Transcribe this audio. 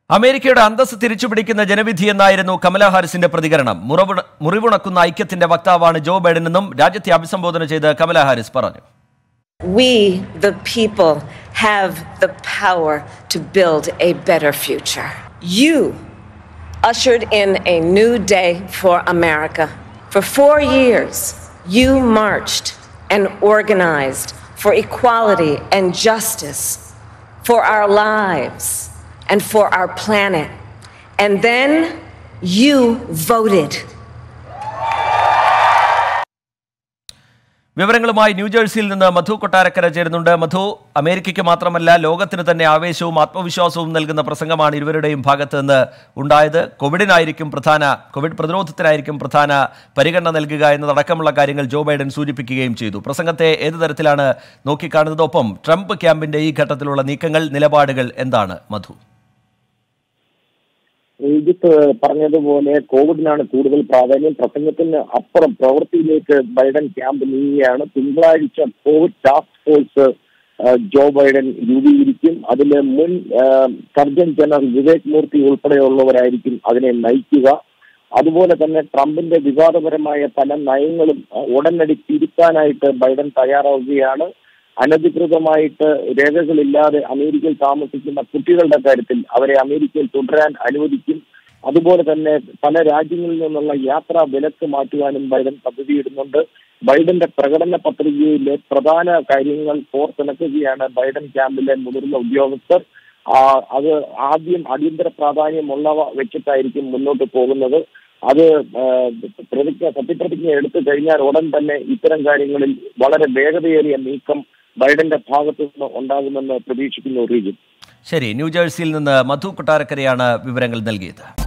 അമേരിക്കയുടെ അന്തസ്സ് തിരിച്ചുപിടിക്കുന്ന ജനവിധിയെന്നായിരുന്നു കമലാ ഹാരിസിന്റെ പ്രതികരണം. മുറിവുണക്കുന്ന ഐക്യത്തിന്റെ വക്താവാണ് ജോ ബൈഡൻ എന്നും രാജ്യത്തെ അഭിസംബോധന ചെയ്ത് കമലാ ഹാരിസ് പറഞ്ഞു. We, the people, have the power to build a better future. You ushered in a new day for America. For 4 years, you marched and organized for equality and justice, for our lives and for our planet. And then you voted. വിവരങ്ങളുമായി ന്യൂജേഴ്സിയിൽ നിന്ന് മധു കൊട്ടാരക്കര ചേരുന്നുണ്ട്. മധു, അമേരിക്കയ്ക്ക് മാത്രമല്ല ലോകത്തിന് തന്നെ ആവേശവും ആത്മവിശ്വാസവും നൽകുന്ന പ്രസംഗമാണ് ഇരുവരുടെയും ഭാഗത്ത് നിന്ന് ഉണ്ടായത്. കോവിഡ് പ്രതിരോധത്തിനായിരിക്കും പ്രധാന പരിഗണന നൽകുക എന്നതടക്കമുള്ള കാര്യങ്ങൾ ജോ ബൈഡൻ സൂചിപ്പിക്കുകയും ചെയ്തു. പ്രസംഗത്തെ ഏത് തരത്തിലാണ് നോക്കിക്കാണുന്നത്? ഒപ്പം ട്രംപ് ക്യാമ്പിന്റെ ഈ ഘട്ടത്തിലുള്ള നീക്കങ്ങൾ, നിലപാടുകൾ എന്താണ് മധു? ഈജിപ്ത് പറഞ്ഞതുപോലെ കോവിഡിനാണ് കൂടുതൽ പ്രാധാന്യം. പ്രസംഗത്തിന് അപ്പുറം പ്രവൃത്തിയിലേക്ക് ബൈഡൻ ക്യാമ്പ് നീങ്ങുകയാണ്. തിങ്കളാഴ്ച Covid task force Joe Biden രൂപീകരിക്കും. അതിൽ മുൻ സർജൻ ജനറൽ വിവേക് മൂർത്തി ഉൾപ്പെടെയുള്ളവരായിരിക്കും അതിനെ നയിക്കുക. അതുപോലെ തന്നെ ട്രംപിന്റെ വിവാദപരമായ പല നയങ്ങളും ഉടനടി തിരുത്താനായിട്ട് ബൈഡൻ തയ്യാറാവുകയാണ്. അനധികൃതമായിട്ട് രേഖകളില്ലാതെ അമേരിക്കയിൽ താമസിക്കുന്ന കുട്ടികളുടെ കാര്യത്തിൽ അവരെ അമേരിക്കയിൽ തുടരാൻ അനുവദിക്കും. അതുപോലെ തന്നെ പല രാജ്യങ്ങളിൽ നിന്നുള്ള യാത്രാ വിലക്ക് മാറ്റുവാനും ബൈഡൻ പദ്ധതിയിടുന്നുണ്ട്. ബൈഡന്റെ പ്രകടന പത്രികയിലെ പ്രധാന കാര്യങ്ങൾ കോർത്തിണക്കുകയാണ് ബൈഡൻ ക്യാമ്പിലെ മുതിർന്ന ഉദ്യോഗസ്ഥർ. അത് ആദ്യം അടിയന്തര പ്രാധാന്യമുള്ളവ വെച്ചിട്ടായിരിക്കും മുന്നോട്ട് പോകുന്നത്. അത് സത്യപ്രതിജ്ഞ എടുത്തു കഴിഞ്ഞാൽ ഉടൻ തന്നെ ഇത്തരം കാര്യങ്ങളിൽ വളരെ വേഗതയേറിയ നീക്കം ബൈഡന്റെ ഭാഗത്തു നിന്ന് ഉണ്ടാകുമെന്ന് പ്രതീക്ഷിക്കുന്നു. റീജിൻ, ശരി. ന്യൂജേഴ്സിയിൽ നിന്ന് മധു കൊട്ടാരക്കരയാണ് വിവരങ്ങൾ നൽകിയത്.